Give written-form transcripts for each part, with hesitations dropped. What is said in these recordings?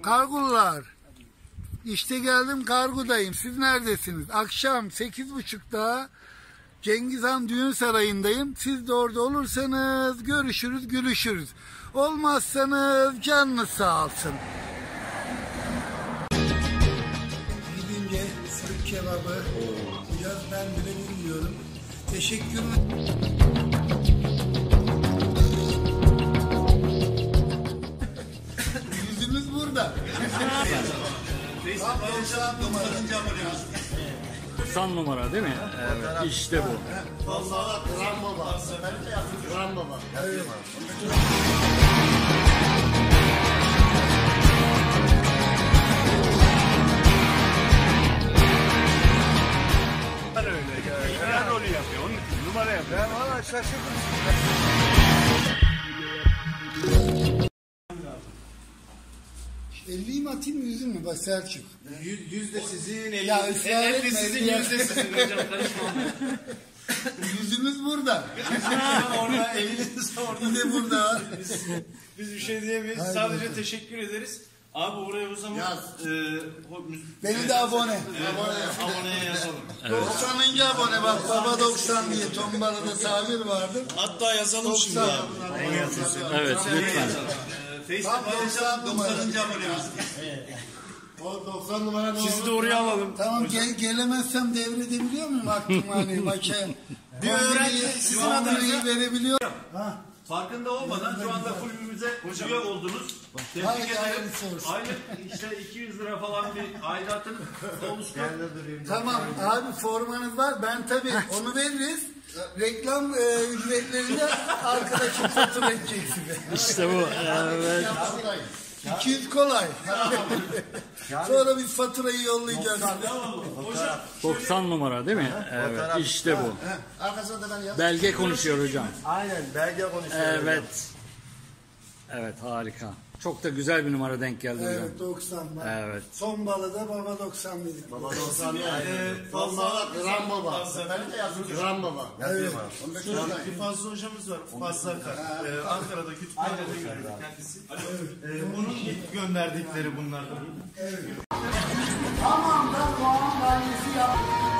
Kargulular. İşte geldim, kargodayım. Siz neredesiniz? Akşam 8.30'da Cengiz Han Düğün Sarayı'ndayım. Siz de orada olursanız görüşürüz, gülüşürüz. Olmazsanız canınız sağ olsun. Gidince sırık kebabı, biraz ben bile bilmiyorum. Teşekkürler. Yüzümüz burada. Son numara değil mi? Evet, işte bu. Vallahi Gram Baba. Ben de yaptım Gram Baba. Evet. Öyle. İlker rolü yapıyor. Onun için numara yapıyor. Ben valla şaşırdım. Elliyi mi atayım, yüzü mü? Bak Selçuk. Yüz de sizin, elli. Ya ısrar etme. Sizin, yüz de sizin hocam. Karışmam. Yüzümüz burada. Orada, eliniz orada. Bir de burada. Biz bir şey diyemeyiz. Haydi Sadece bakalım. teşekkür ederiz. Abi oraya o zaman Beni de abone. Aboneye yazalım. 90. abone, bak baba 90 diye tombalada sabir vardır. Hatta yazalım şimdi abi. Evet, lütfen. Facebook'ta 90. abonemiz. O 90 numara Sizi de oraya alalım. Tamam, gelemezsem devredebiliyor muyum hakkımı, hani bakayım. Bir öğrenci sizin adınıza verebiliyor. Farkında olmadan şu anda kulübümüze üye oldunuz. Tebrik Haydi, ederim. hayırlısı olsun. Aylık işte 200 lira falan bir aidatın oluştu. Tamam abi, formanız var. Ben tabii onu veririz. Reklam ücretlerini de arkadaşım fatura edecek size. İşte bu. Evet. 200 kolay. Sonra biz faturayı yollayacağız. 90 numara değil mi? Evet, işte bu. Arkasında da ben yaz. Belge konuşuyor hocam. Aynen, belge konuşuyor. Evet. Evet, harika. Çok da güzel bir numara denk geldi hocam. Evet, 90 var. Evet. Son balıda baba 90 dedik. Baba 90 vallahi Gram Baba. Ben de yazdım Gram Baba. Evet. Bir Fazlı hocamız var. Fazlı Akar. Ankara'da kütüphanede gördük kendisi. Bunun ilk gönderdikleri bunlardan. Tamam da Doğan Valisi yap.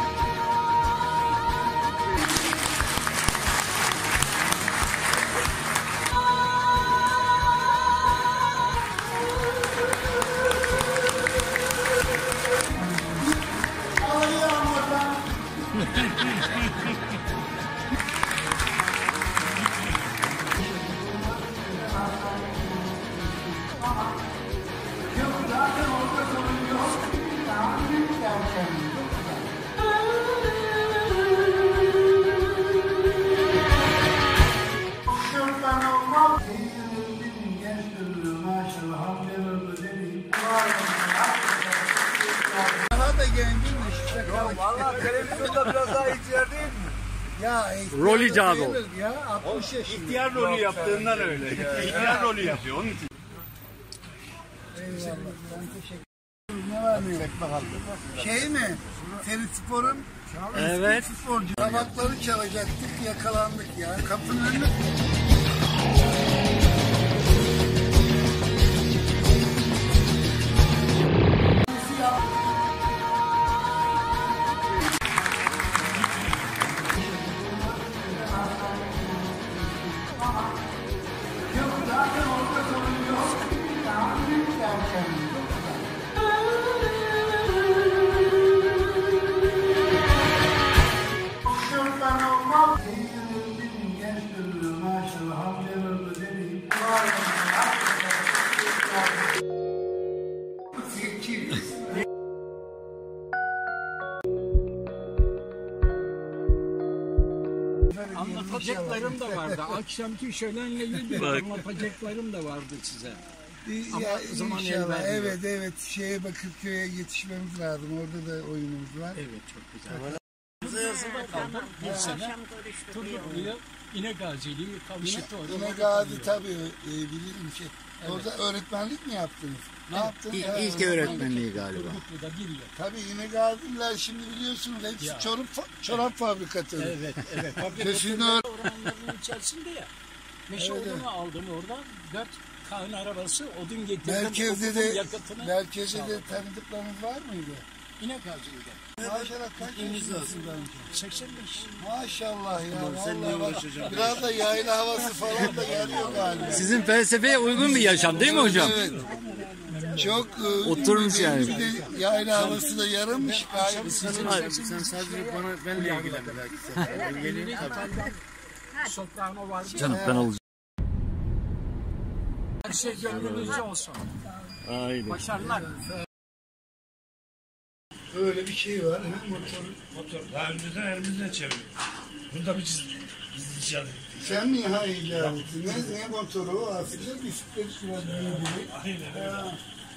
Daha da gencim işte. Valla televizyonda biraz daha ihtiyar değil mi? Ya Rolü Cado. ya 60 yaşında. İhtiyar rolü yaptığından öyle. İhtiyar rolü yapıyor onun için. Eyvallah. Ben teşekkür ederim. Ne var mı yok? Şey mi? Senin sporun? Evet. Sporcu. Tabakları çalacaktık, yakalandık ya. Kapının önüne... Anlatacaklarım da vardı. Akşamki şölenle ilgili anlatacaklarım da vardı size. Ama zaman inşallah. el vermiyor. Evet. Şeye Bakırköy'e yetişmemiz lazım. Orada da oyunumuz var. Evet, çok güzel. Yazıda kaldım. Bir sene Turgutlu'ya İnegaziliği kavuştu. İnegadi tabii bilirim ki. Orada öğretmenlik mi yaptınız? Ne yaptınız? İlk öğretmenliği galiba. Turgutlu'da bir yıl. Tabii İnegadi'liler şimdi biliyorsunuz hepsi çorap fabrikatörü. Evet. Sizin Oranların içerisinde ya. Meşe Evet, odunu aldım orada. 4 Kağın arabası odun getirdim. Merkezde de, yakıtını merkezde de tanıdıklarınız var mıydı? İnegöl'cüydü. Maşallah kaç yaşındasın? 85. Maşallah ya. Vallahi bak, biraz da yayla havası falan da geliyor galiba. Sizin felsefeye uygun bir yaşam değil mi hocam? Evet. Çok Oturmuş yani. Bir de yayla havası da yarınmış galiba. Sen sadece bana benle ilgilen belki. Ben geleyim tabii. Soprano var. Canım ben alacağım. Her şey gönlünüzce olsun. Aynen. Başarılar. Öyle bir şey var. Motor daha önceden elimizle çeviriyor. Bunda biz icat ettik. Sen mi icat ettin? Ne motoru o aslında? Bisiklet süren biri. Aynen öyle.